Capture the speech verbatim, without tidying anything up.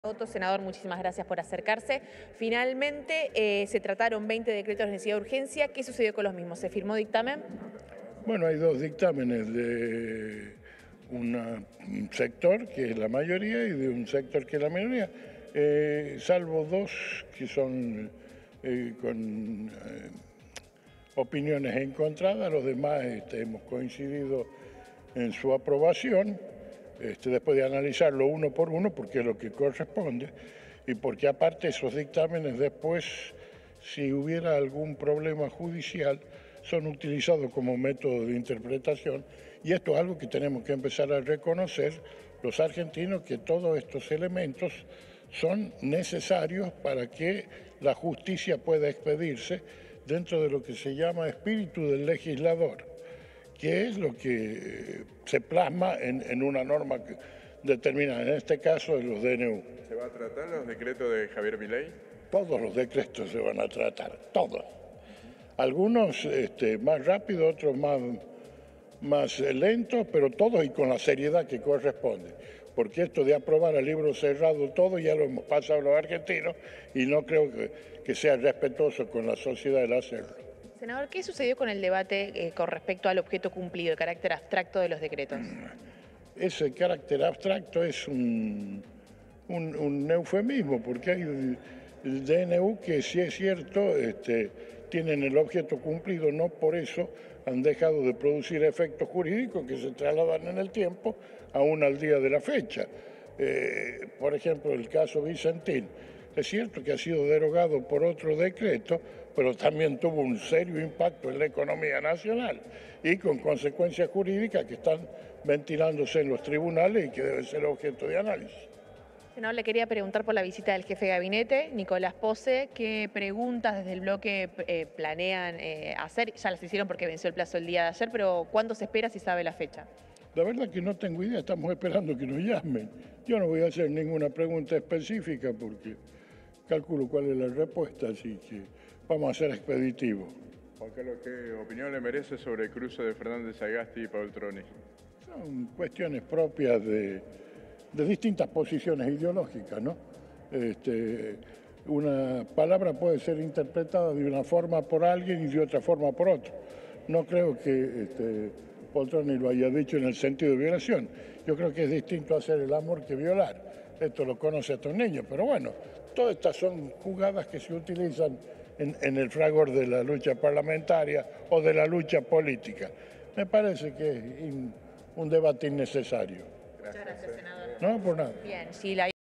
Otto, senador, muchísimas gracias por acercarse. Finalmente eh, se trataron veinte decretos de necesidad de urgencia. ¿Qué sucedió con los mismos? ¿Se firmó dictamen? Bueno, hay dos dictámenes de una- un sector, que es la mayoría, y de un sector que es la minoría, eh, salvo dos que son eh, con eh, opiniones encontradas, los demás este, hemos coincidido en su aprobación, este, después de analizarlo uno por uno, porque es lo que corresponde, y porque aparte esos dictámenes después, si hubiera algún problema judicial, son utilizados como método de interpretación, y esto es algo que tenemos que empezar a reconocer los argentinos, que todos estos elementos son necesarios para que la justicia pueda expedirse dentro de lo que se llama espíritu del legislador, que es lo que se plasma en, en una norma determinada, en este caso de los D N U. ¿Se va a tratar los decretos de Javier Milei? Todos los decretos se van a tratar, todos. Algunos este, más rápido, otros más, más lentos, pero todos y con la seriedad que corresponde. Porque esto de aprobar a libro cerrado todo ya lo hemos pasado los argentinos y no creo que, que sea respetuoso con la sociedad el hacerlo. Senador, ¿qué sucedió con el debate eh, con respecto al objeto cumplido, el carácter abstracto de los decretos? Ese carácter abstracto es un, un, un eufemismo, porque hay el, el D N U que, si es cierto, este, tienen el objeto cumplido, no por eso han dejado de producir efectos jurídicos que se trasladan en el tiempo, aún al día de la fecha. Eh, por ejemplo, el caso Vicentín. Es cierto que ha sido derogado por otro decreto, pero también tuvo un serio impacto en la economía nacional y con consecuencias jurídicas que están ventilándose en los tribunales y que deben ser objeto de análisis. Senador, le quería preguntar por la visita del jefe de gabinete, Nicolás Posse. ¿Qué preguntas desde el bloque eh, planean eh, hacer? Ya las hicieron porque venció el plazo el día de ayer, pero ¿cuándo se espera, si sabe la fecha? La verdad que no tengo idea, estamos esperando que nos llamen. Yo no voy a hacer ninguna pregunta específica porque calculo cuál es la respuesta, así que vamos a ser expeditivos. Juan Carlos, ¿qué opinión le merece sobre el cruce de Fernández Sagasti y Poltroni? Son cuestiones propias de, de distintas posiciones ideológicas, ¿no? Este, una palabra puede ser interpretada de una forma por alguien y de otra forma por otro. No creo que este, Poltroni lo haya dicho en el sentido de violación. Yo creo que es distinto hacer el amor que violar. Esto lo conoce hasta un niño, pero bueno, todas estas son jugadas que se utilizan en, en el fragor de la lucha parlamentaria o de la lucha política. Me parece que es in, un debate innecesario. Muchas gracias, senador. No, por nada. Bien, si la